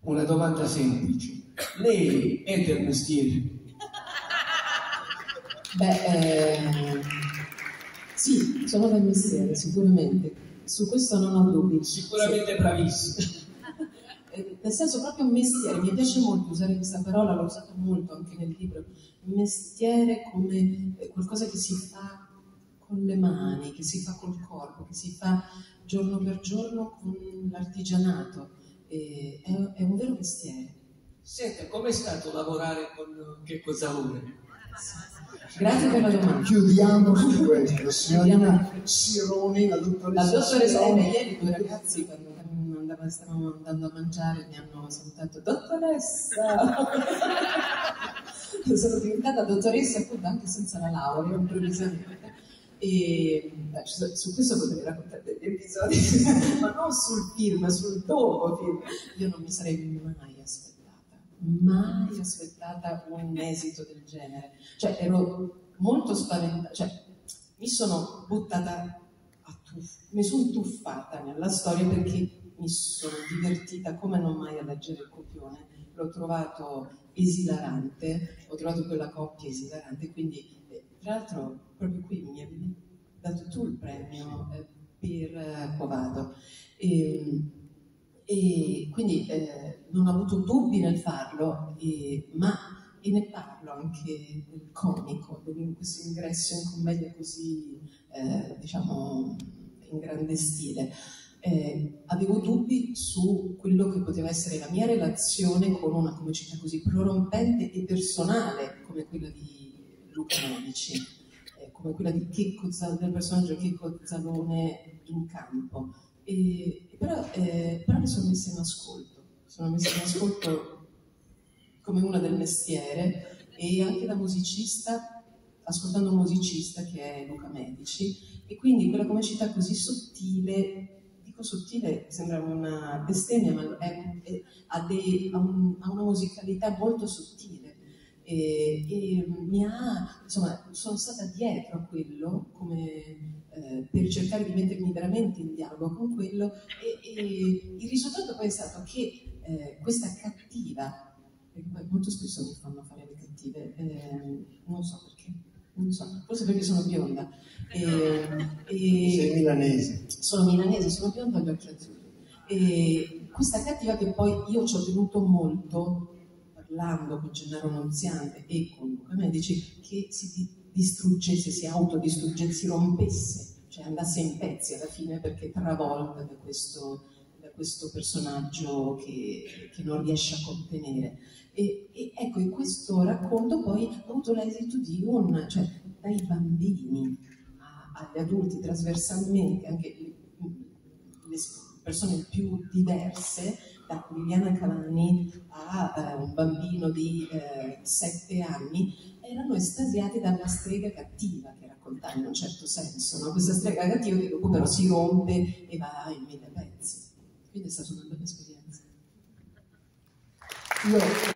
una domanda semplice. Lei è del mestiere? Beh, sì, sono del mestiere, sicuramente. Su questo non ho dubbi. Sicuramente Sì. bravissimo. Nel senso proprio mestiere, mi piace molto usare questa parola, l'ho usata molto anche nel libro. Mestiere come qualcosa che si fa con le mani, che si fa col corpo, che si fa giorno per giorno con l'artigianato. È un vero mestiere. Senta, com'è stato lavorare con Checco Zalone? Grazie per la domanda. Chiudiamo su questo, signorina Sironi, la dottoressa Sironi. Ieri due ragazzi quando stavamo andando a mangiare mi hanno salutato dottoressa. Sono diventata dottoressa appunto anche senza la laurea improvvisamente. E su questo potevo raccontare degli episodi, ma non sul film, sul dopo film. Io non mi sarei mai aspettata un esito del genere. Cioè ero molto spaventata, cioè mi sono buttata mi sono tuffata nella storia perché mi sono divertita come non mai a leggere il copione. L'ho trovato esilarante, ho trovato quella coppia esilarante, quindi tra l'altro proprio qui mi avevi dato tu il premio per Quovado. E quindi non ho avuto dubbi nel farlo, ma ne parlo anche del comico, in questo ingresso in commedia così, diciamo, in grande stile. Avevo dubbi su quello che poteva essere la mia relazione con una comicità così prorompente e personale come quella di Luca Medici, come quella di del personaggio Checco Zalone in campo. Però mi sono messa in ascolto come una del mestiere e anche da musicista, ascoltando un musicista che è Luca Medici, e quindi quella comicità così sottile, dico sottile, sembra una bestemmia, ma ha una musicalità molto sottile. E insomma, sono stata dietro a quello come per cercare di mettermi veramente in dialogo con quello e il risultato poi è stato che questa cattiva, perché poi molto spesso mi fanno fare le cattive, non so perché, non so, forse perché sono bionda. Sei milanese. Sono milanese, sono bionda, ho gli occhi azzurri. E questa cattiva che poi io ci ho tenuto molto, parlando con Gennaro Nunziante e con Luca Medici, che si distruggesse, si autodistruggesse, si rompesse, cioè andasse in pezzi alla fine perché travolta da questo personaggio che non riesce a contenere. E ecco, in questo racconto poi ho avuto l'esito di cioè dai bambini agli adulti trasversalmente, anche le persone più diverse, da Liliana Cavani a un bambino di 7 anni, erano estasiati dalla strega cattiva che raccontava in un certo senso, no? Questa strega cattiva che dopo però si rompe e va in 1000 pezzi. Quindi è stata una bella esperienza.